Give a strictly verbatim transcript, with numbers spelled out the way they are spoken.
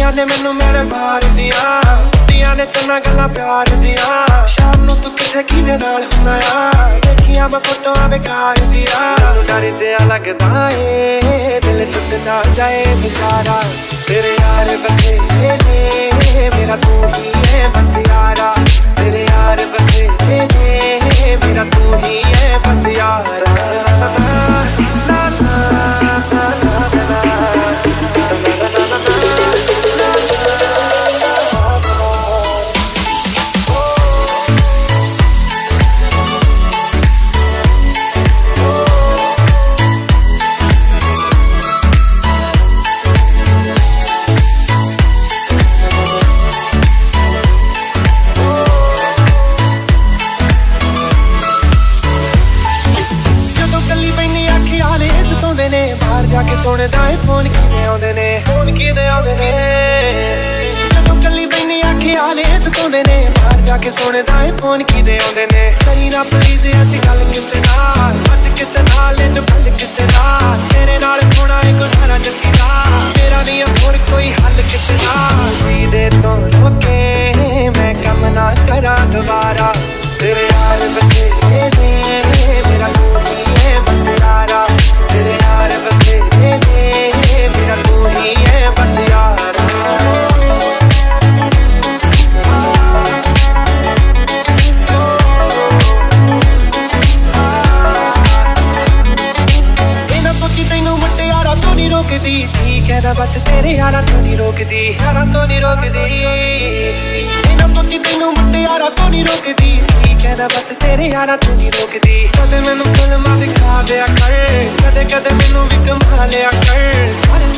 यारां ने मैनू मेरे मार दिया दिया ने चन्ना गल्लां प्यार दिया शाम नू तू किथे किदे नाल हुंदा आ देखिया मैं फोटोआं बेकार दिया डर जिहा लगदा ए दिल टुट ना जाए बेचारा तेरे यार बथेरे ने मेरा तू ही है बस यारा तेरे यार बथेरे ने मेरा तू ही है बस यारा सुनदा है फोन किदे आउंदे ने फोन किदे आउंदे ने जदों कल्ली बैठी ख्याल सताउंदे ने बाहर जाके सुनदा है फोन किदे आउंदे ने करी ना प्लीज अज गल किसे नाल अज किसे नाल जो गल किसे नाल तेरे नाल थोड़ा है गुजारा जिंदगी दा मेरा नहीं होर कोई हल किसे नाल सीधे तो रोके मैं कम ना करा दोबारा तेरे यार बथेरे ने मेरा तू ही है बस यारा तेरे यार बथेरे ने मेरा तू ही है बस यारा बिना सोची तैनू मुट्टे यारा तो नहीं रोकदी ठीक है ना बस तेरे यारा तो नहीं रोकदी यारा तो नहीं रोकदी बिना सोची तैनू मुट्टे यारा तो नहीं रोकदी ठीक है ना बस तेरे यारा तू नहीं रोकदी कदे मैनू फिल्मां दिखा दिया कर कदे कदे मैनू भी कमा लिया कर